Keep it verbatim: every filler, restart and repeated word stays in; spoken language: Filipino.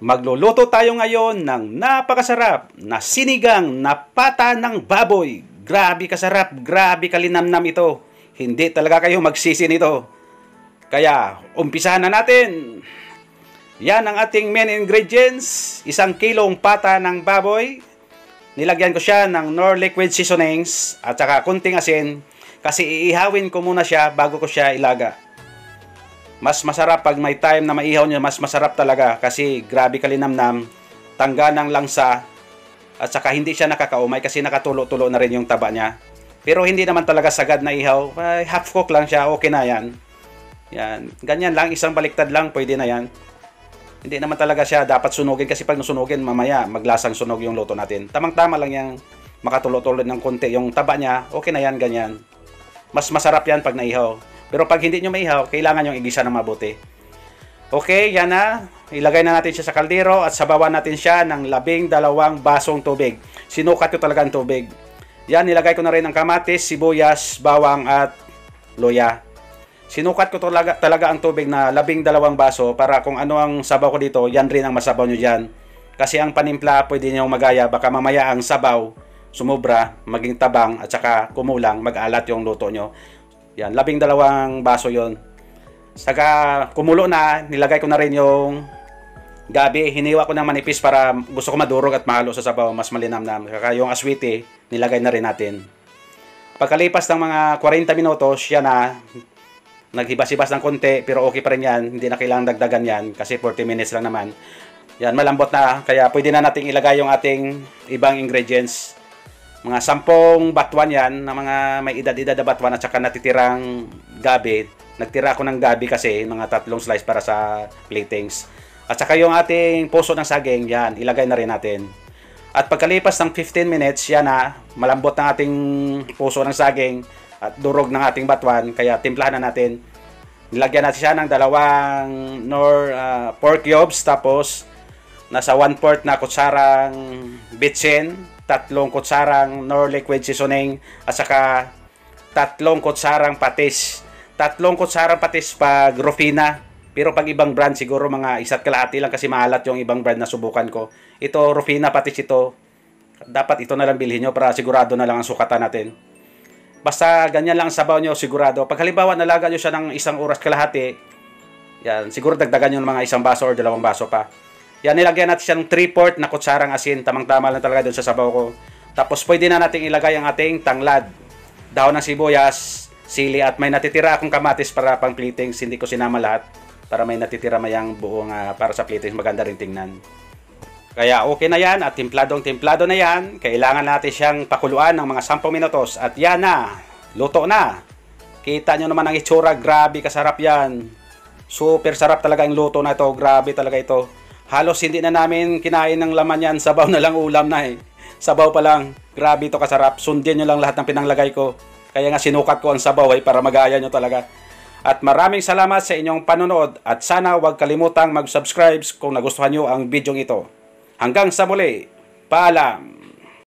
Magluluto tayo ngayon ng napakasarap na sinigang na pata ng baboy. Grabe kasarap, grabe kalinamnam ito. Hindi talaga kayo magsisi nito. Kaya, umpisahan na natin. Yan ang ating main ingredients. Isang kilong pata ng baboy. Nilagyan ko siya ng Knorr liquid seasonings at saka kunting asin kasi iihawin ko muna siya bago ko siya ilaga. Mas masarap pag may time na maihaw niya, mas masarap talaga kasi grabe kalinamnam, tangga ng langsa, at saka hindi siya nakakaumay kasi nakatulo-tulo na rin yung taba niya. Pero hindi naman talaga sagad na ihaw, ay, half cook lang siya, okay na yan. Yan, ganyan lang, isang baliktad lang, pwede na yan. Hindi naman talaga siya dapat sunugin kasi pag nasunugin, mamaya maglasang sunog yung luto natin. Tamang-tama lang yung makatulo-tulo ng konti yung taba niya, okay na yan, ganyan. Mas masarap yan pag naihaw. Pero pag hindi nyo maihaw, kailangan yung igisa ng mabuti. Okay, yan na. Ilagay na natin siya sa kaldero at sabawan natin siya ng labing dalawang basong tubig. Sinukat ko talaga ang tubig. Yan, nilagay ko na rin ang kamatis, sibuyas, bawang at luya. Sinukat ko talaga, talaga ang tubig na labing dalawang baso para kung ano ang sabaw ko dito, yan rin ang masabaw nyo dyan. Kasi ang panimpla, pwede nyo magaya. Baka mamaya ang sabaw, sumubra, maging tabang at saka kumulang, mag-alat yung luto nyo. Yan, labing dalawang baso yon. Saka kumulo na, nilagay ko na rin yung gabi. Hiniwa ko ng manipis para gusto ko madurog at mahalo sa sabaw, mas malinamnam. Saka yung aswiti, nilagay na rin natin. Pagkalipas ng mga forty minutos, yan na, naghibas-hibas ng konti, pero okay pa rin yan. Hindi na kailangang dagdagan yan kasi forty minutes lang naman. Yan, malambot na, kaya pwede na nating ilagay yung ating ibang ingredients. Mga sampung batuan yan, na mga may edad-edad na batuan at saka natitirang gabi. Nagtira ako ng gabi kasi, mga tatlong slice para sa platings. At saka yung ating puso ng saging, yan, ilagay na rin natin. At pagkalipas ng fifteen minutes, yan na, malambot ng ating puso ng saging at durog ng ating batuan, kaya timplahan na natin. Nilagyan natin siya ng dalawang Knorr uh, pork cubes, tapos nasa one fourth na kutsarang bitsin, tatlong kutsarang Knorr liquid seasoning, at saka tatlong kutsarang patis. Tatlong kutsarang patis pag Rufina. Pero pag ibang brand siguro mga isa't kalahati lang kasi maalat yung ibang brand na subukan ko. Ito Rufina patis ito. Dapat ito na lang bilhin nyo para sigurado na lang ang sukatan natin. Basta ganyan lang ang sabaw nyo, sigurado. Pag halimbawa nalaga nyo siya ng isang oras kalahati, yan, siguro dagdagan nyo ng mga isang baso or dalawang baso pa. Yan, nilagyan natin siya ng three fourths na kutsarang asin. Tamang-tama lang talaga dun sa sabaw ko. Tapos pwede na natin ilagay ang ating tanglad. Dahon ng sibuyas, sili, at may natitira akong kamatis para pang platings. Hindi ko sinama lahat para may natitira mayang buong uh, para sa platings. Maganda rin tingnan. Kaya okay na yan at timpladong-timplado na yan. Kailangan natin siyang pakuluan ng mga sampung minutos. At yan na, luto na. Kita nyo naman ang itsura. Grabe kasarap yan. Super sarap talaga yung luto na ito. Grabe talaga ito. Halos hindi na namin kinain ng laman yan. Sabaw na lang, ulam na eh. Sabaw pa lang. Grabe ito kasarap. Sundin nyo lang lahat ng pinanglagay ko. Kaya nga sinukat ko ang sabaw eh, para magaya nyo talaga. At maraming salamat sa inyong panonood. At sana huwag kalimutang mag-subscribe kung nagustuhan nyo ang video ito. Hanggang sa muli. Paalam.